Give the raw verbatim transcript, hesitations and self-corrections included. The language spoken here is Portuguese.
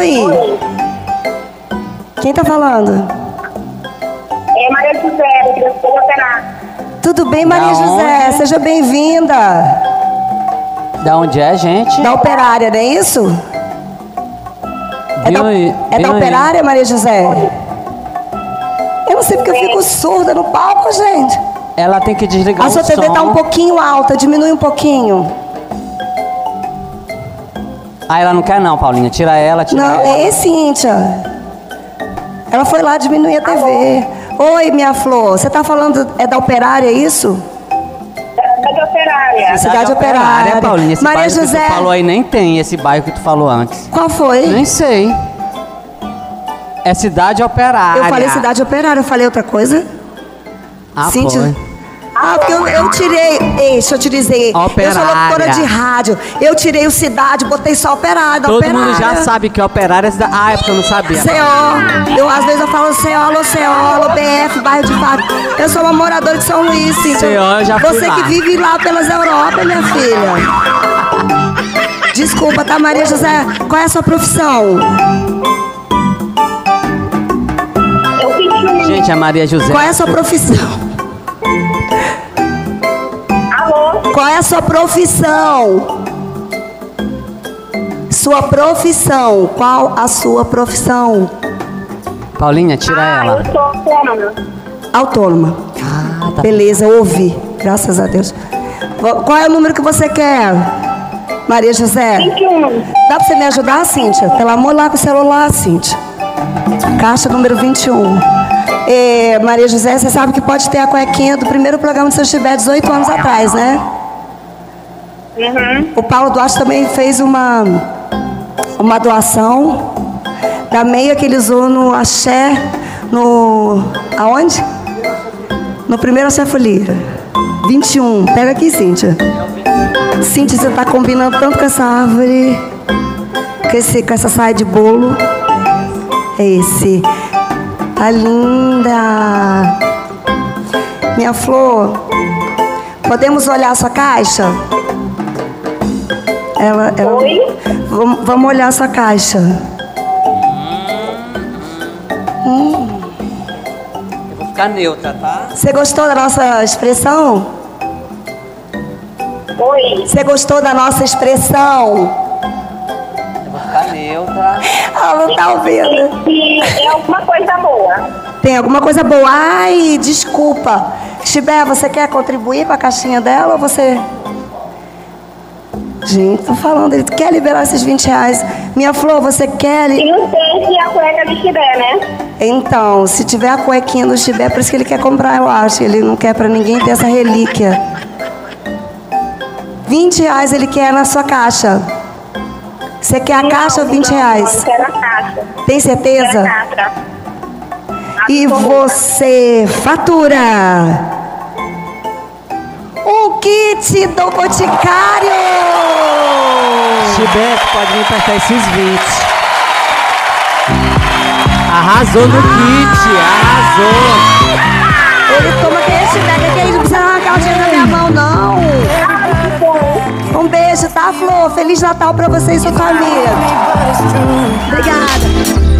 Oi. Oi. Quem tá falando? É Maria José, que eu vou operar. Tudo bem, Maria Da José? onde? Seja bem-vinda. Da onde é, gente? Da operária, não é isso? É da, Viu aí? é da Viu aí? operária, Maria José? Eu não sei porque eu fico surda no palco, gente. Ela tem que desligar A o sua T V som. tá um pouquinho alta, diminui um pouquinho. Ah, ela não quer não, Paulinha. Tira ela, tira Não, ela. é Cíntia. Ela foi lá diminuir a T V. Oi, minha flor. Você tá falando, é da operária, é isso? Cidade Operária. Cidade Operária. Paulinha. Esse Maria bairro José. que tu falou aí nem tem esse bairro que tu falou antes. Qual foi? Nem sei. É Cidade Operária. Eu falei Cidade Operária, eu falei outra coisa? Ah, Cíntia. foi. Ah, porque eu, eu tirei. Ei, deixa eu te dizer. Eu sou Operária. locutora de rádio. Eu tirei o cidade, botei só operária. Todo operária. mundo já sabe que Operária é cidade. Ah, é porque eu não sabia. C O. Eu, às vezes eu falo C O, alô, C O, alô, B F, bairro de Fato. Eu sou uma moradora de São Luís, Cíntia. C O, eu já fui Você lá. que vive lá pelas Europas, minha filha. Desculpa, tá, Maria José? Qual é a sua profissão? Eu pedi um. Gente, a Maria José. Qual é a sua profissão? Alô? Qual é a sua profissão? Sua profissão. Qual a sua profissão? Paulinha, tira Ah, ela. eu sou autônoma. Autônoma. Ah, tá. Beleza, ouvi. Graças a Deus. Vo- Qual é o número que você quer, Maria José? vinte e um. Dá pra você me ajudar, Cíntia? Pelo amor, lá com o celular, Cíntia. Caixa número vinte e um. É, Maria José, você sabe que pode ter a cuequinha do primeiro programa se eu estiver dezoito anos atrás, né? Uhum. O Paulo Duarte também fez uma, uma doação da meia que ele usou no axé, no... aonde? No primeiro axé folia. vinte e um. Pega aqui, Cíntia. Cíntia, você tá combinando tanto com essa árvore, com, esse, com essa saia de bolo. É esse. Tá linda. Minha flor, podemos olhar a sua caixa? Ela, ela... Oi? Vamos, vamos olhar a sua caixa. Hum. Eu vou ficar neutra, tá? Você gostou da nossa expressão? Oi? Você gostou da nossa expressão? Eu vou ficar neutra. Ela não tá ouvindo. E é alguma coisa boa. Tem alguma coisa boa? Ai, desculpa. Chibé, você quer contribuir para a caixinha dela ou você... Gente, tô falando, ele quer liberar esses vinte reais. Minha flor, você quer... li- E o tênis e a cueca de chibé, né? Então, se tiver a cuequinha do Chibé, por isso que ele quer comprar, eu acho. Ele não quer para ninguém ter essa relíquia. vinte reais ele quer na sua caixa. Você quer a caixa ou vinte Não, reais? não, quero a caixa. Tem Quero certeza? a caixa. E você fatura um kit do Boticário. Chibete, pode me emprestar esses vinte. Arrasou no kit, arrasou. Ele toma que esse pega que não precisa arrancar o dinheiro da minha mão, não. Um beijo, tá, Flor? Feliz Natal pra você e sua família. Obrigada.